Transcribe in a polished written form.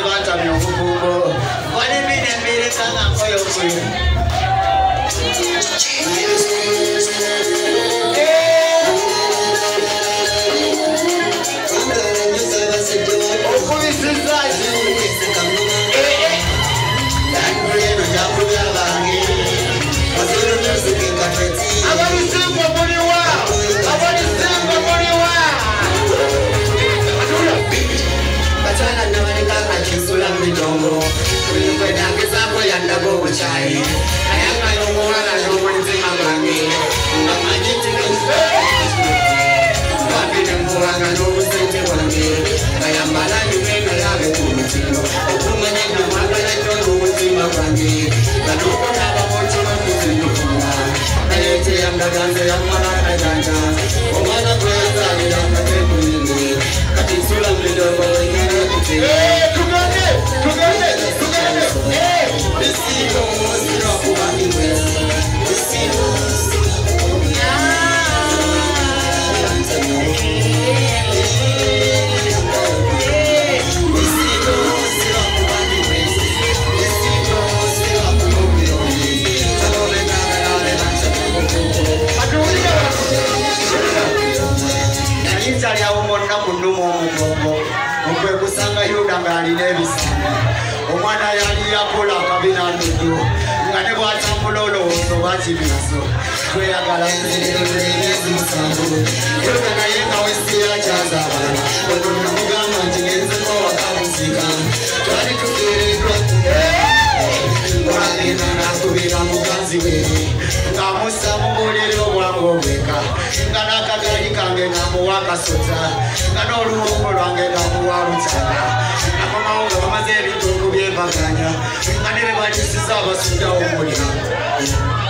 bata myokukubo wali mine mbili kanga koyo kuyo omwana yali yakola kabina ndugu ngane bwatambulolo sobakibinaso tweyagala musango yoga naye nga wesiya kyazabala olunamugamba nti ngenzeko wakamusika twali tukeeredwa olagenda nakubira mukazi we ng'amussa mu buliri obwangu obweka nga n'akagaali kange ng'amuwa akasota nga n'oluwongo lwange ng'amuwa lukyala akomawo nga bamaze ebintu okubyevaganya nga ne be balisiza abasuddawo omulira